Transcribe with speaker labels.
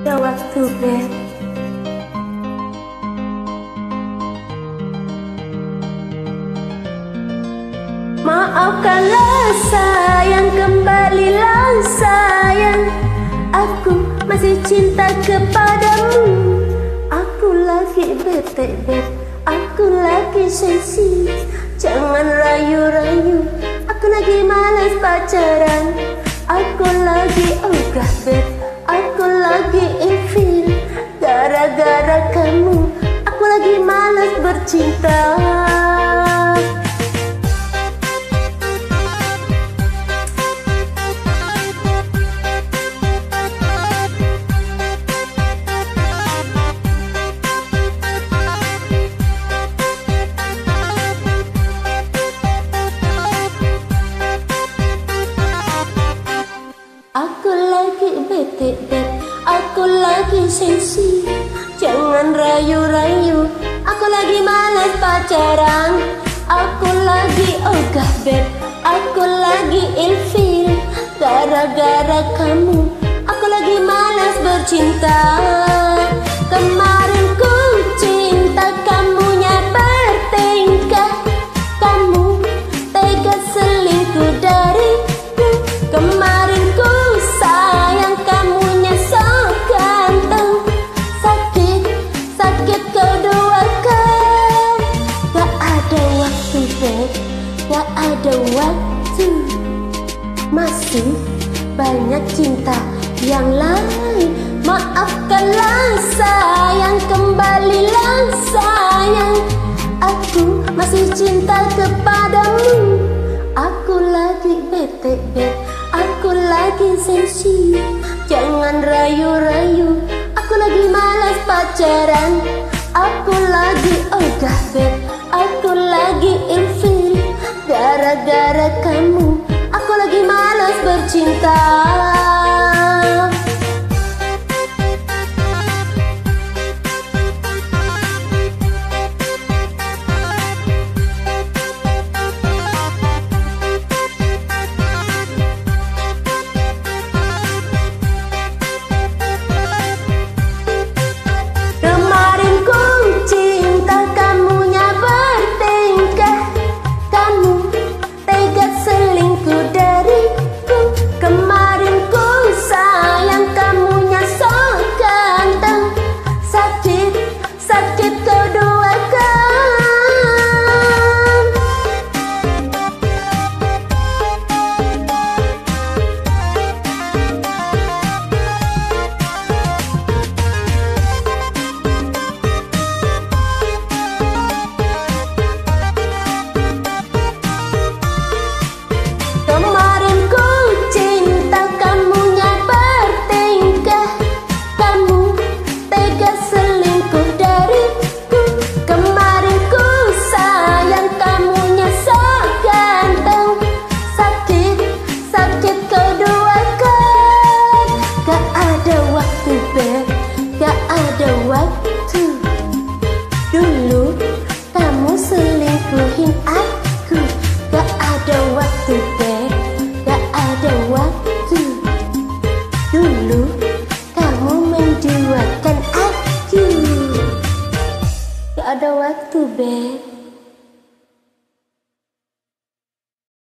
Speaker 1: ada waktu, beb. Maafkanlah sayang, kembalilah sayang. Aku masih cinta kepadamu. Aku lagi bete, beb. Aku lagi sensi. Jangan rayu-rayu. Aku lagi malas pacaran. Aku lagi ogah, beb. Aku lagi ilfil. Gara-gara kamu aku lagi malas bercinta. Aku lagi bete, beb. Aku lagi sensi. Jangan rayu-rayu. Aku lagi malas pacaran. Aku lagi ogah, beb. Aku lagi ilfil. Gara-gara kamu aku lagi malas bercinta. Kemarin ku cinta, kamunya bertingkah. Kamu tega selingkuh dariku. Kemarin ku sayang, kamunya so ganteng. Sakit, sakit kedua kan. Gak ada waktu, beb. Gak ada waktu. Masih banyak cinta yang lain. Maafkanlah sayang, kembalilah sayang. Aku masih cinta kepadamu. Aku lagi bete, beb. Aku lagi sensi. Jangan rayu-rayu. Aku lagi malas pacaran. Aku lagi ogah, beb. Aku lagi ilfil. Gara-gara kamu aku lagi malas bercinta. Kemarin ku cinta, kamunya bertingkah. Kamu tega selingkuh dariku. Kemarin ku sayang, kamunya so ganteng. Sakit, sakit kedua kan. Kemarin ku cinta, kamunya bertingkah. Kamu tega selingkuh dariku. Kemarin ku sayang, kamunya so ganteng. Sakit, sakit kedua kan. Gak ada waktu, beb. Gak ada waktu. Dulu kamu selingkuhin aku. Gak ada waktu, beb. Gak ada waktu. Dulu kamu menjuakan aku. Gak ada waktu, beb.